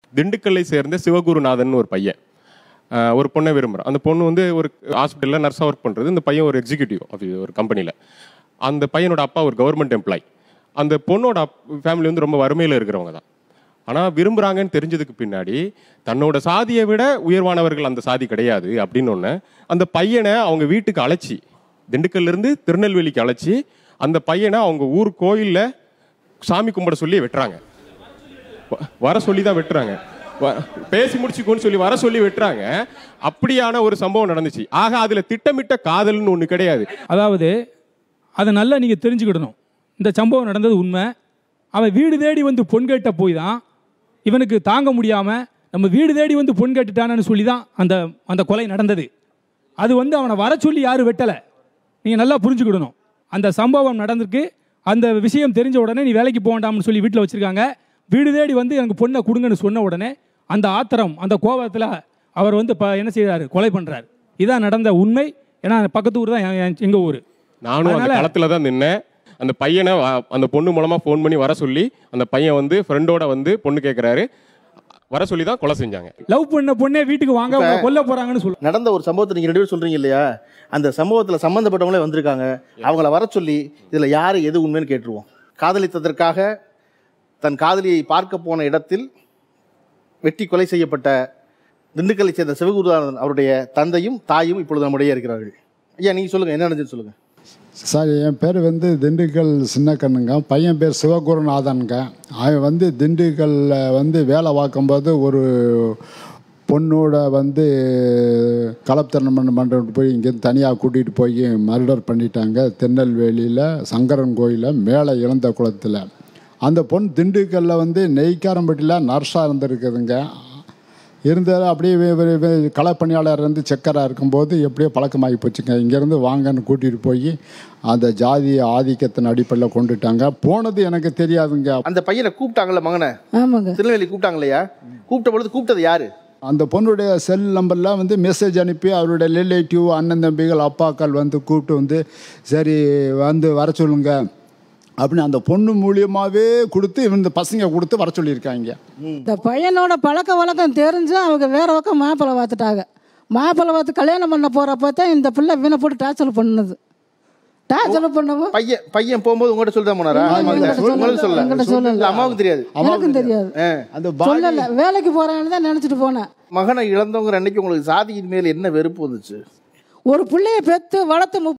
திண்டுக்கல்லை சேர்ந்த சிவகுருநாதன் ஒரு பையன் ஒரு பொண்ணை விரும்புகிறான். அந்த பொண்ணு வந்து ஒரு ஹாஸ்பிட்டலில் நர்ஸாக ஒர்க் பண்ணுறது. இந்த பையன் ஒரு எக்ஸிக்யூட்டிவ் ஒரு கம்பெனியில். அந்த பையனோட அப்பா ஒரு கவர்மெண்ட் எம்ப்ளாய். அந்த பொண்ணோட ஃபேமிலி வந்து ரொம்ப வறுமையில் இருக்கிறவங்க தான். ஆனால் விரும்புகிறாங்கன்னு தெரிஞ்சதுக்கு பின்னாடி தன்னோட சாதியை விட உயர்வானவர்கள் அந்த சாதி கிடையாது அப்படின்னு ஒன்று அந்த பையனை அவங்க வீட்டுக்கு அழைச்சி, திண்டுக்கல்லேருந்து திருநெல்வேலிக்கு அழைச்சி அந்த பையனை அவங்க ஊர் கோயிலில் சாமி கும்பிட சொல்லி வெட்டுறாங்க. வர சொல்லி தான் வெட்டுறாங்க. பேசி முடிச்சுக்கோன்னு சொல்லி வர சொல்லி வெட்டுறாங்க. அப்படியான ஒரு சம்பவம் நடந்துச்சு. ஆக அதுல திட்டமிட்ட காதல்னு ஒண்ணு கிடையாது. அதாவது அதை நல்லா நீங்க தெரிஞ்சுக்கிடணும். இந்த சம்பவம் நடந்தது உண்மை. அவன் வீடு தேடி வந்து பொன் கேட்ட போய் தான் இவனுக்கு தாங்க முடியாம நம்ம வீடு தேடி வந்து பொன் கேட்டுட்டானு சொல்லி தான் அந்த கொலை நடந்தது. அது வந்து அவனை வர சொல்லி யாரும் வெட்டலை. நீங்க நல்லா புரிஞ்சுக்கிடணும். அந்த சம்பவம் நடந்திருக்கு. அந்த விஷயம் தெரிஞ்ச உடனே நீ வேலைக்கு போக வேண்டாம்னு சொல்லி வீட்டில் வச்சிருக்காங்க. வீடு தேடி வந்து எனக்கு பொண்ணை கொடுங்கன்னு சொன்ன உடனே அந்த ஆத்திரம், அந்த கோபத்தில் அவர் வந்து என்ன செய்யறாரு, கொலை பண்றாரு. இதான் நடந்த உண்மை. ஏன்னா பக்கத்து ஊர் தான் எங்க ஊர். நானும் அந்த களத்துல தான் நின்னேன். அந்த பையனை அந்த பொண்ணு மூலமா ஃபோன் பண்ணி வர சொல்லி அந்த பையன் வந்து ஃப்ரெண்டோட வந்து பொண்ணு கேட்கிறாரு. வர சொல்லி தான் கொலை செஞ்சாங்க. லவ் பண்ண பொண்ணே வீட்டுக்கு வாங்க கொல்ல போறாங்கன்னு சொல்லி நடந்த ஒரு சம்பவத்தை நீங்க 2 பேரும் சொல்றீங்க இல்லையா? அந்த சம்பவத்தில் சம்பந்தப்பட்டவங்களே வந்திருக்காங்க. அவங்கள வர சொல்லி இதுல யாரு எது உண்மைன்னு கேட்டுருவோம். காதலித்ததற்காக தன் காதலியை பார்க்க போன இடத்தில் வெட்டி கொலை செய்யப்பட்ட திண்டுக்கல்லை சேர்ந்த சிவகுருநாதன் அவருடைய தந்தையும் தாயும் இப்பொழுது நம்முடைய இருக்கிறார்கள். ஐயா நீங்க சொல்லுங்க, என்ன நடந்துச்சு சொல்லுங்க. சார், என் பேர் வந்து திண்டுக்கல் சின்ன கண்ணுங்க. பையன் பேர் சிவகுருநாதனுங்க. அவன் வந்து திண்டுக்கல்ல வந்து வேலை பார்க்கும்போது ஒரு பொண்ணோட வந்து கலப்தனம் பண்ணுறது போய் இங்கேருந்து தனியாக கூட்டிகிட்டு போய் மர்டர் பண்ணிட்டாங்க. திருநெல்வேலியில் சங்கரன் கோயிலில் மேலே இழந்த குளத்தில். அந்த பொண்ணு திண்டுக்கல்ல வந்து நெய்க்காரம்பட்டியில் நர்ஸாக இருந்திருக்குதுங்க. இருந்தாலும் அப்படியே களப்பணியாளர் இருந்து செக்கராக இருக்கும்போது எப்படியோ பழக்கமாகி போச்சுங்க. இங்கேருந்து வாங்கன்னு கூட்டிகிட்டு போய் அந்த ஜாதி ஆதிக்கத்தின் அடிப்படையில் கொண்டுட்டாங்க. போனது எனக்கு தெரியாதுங்க. அந்த பையனை கூப்பிட்டாங்கல்ல மகனை, திருநெல்வேலி கூப்பிட்டாங்க இல்லையா? கூப்பிட்ட பொழுது கூப்பிட்டது யாரு? அந்த பொண்ணுடைய செல் நம்பர்லாம் வந்து மெசேஜ் அனுப்பி அவருடைய ரிலேட்டிவ் அண்ணன் தம்பிகள் அப்பாக்கள் வந்து கூப்பிட்டு வந்து சரி வந்து வர சொல்லுங்க அப்படின்னு அந்த பொண்ணு மூலியமாகவே கொடுத்து இந்த பசங்க கொடுத்து வர சொல்லியிருக்காங்க. இந்த பையனோட பழக்க வழக்கம் தெரிஞ்சு அவங்க வேற பக்கம் மாப்பிள்ளை பார்த்துட்டாங்க. மாப்பிள்ளை பார்த்து கல்யாணம் பண்ண போகிறப்ப தான் இந்த பிள்ளை வீணை போட்டு டார்ச்சர் பண்ணுது. டார்ச்சர் பண்ணவும் பையன் போகும்போது உங்கள்கிட்ட சொல்லிதான் போனாரா? அம்மாவுக்கு தெரியாது. எனக்கும் தெரியாது. சொல்லல, வேலைக்கு போறான்னு தான் நினைச்சிட்டு போனேன். மகனை இழந்தவங்க அன்னைக்கு உங்களுக்கு சாதியின் மேல் என்ன வெறுப்பு வந்துச்சு? ஒரு பிள்ளைய பெற்று வளர்த்து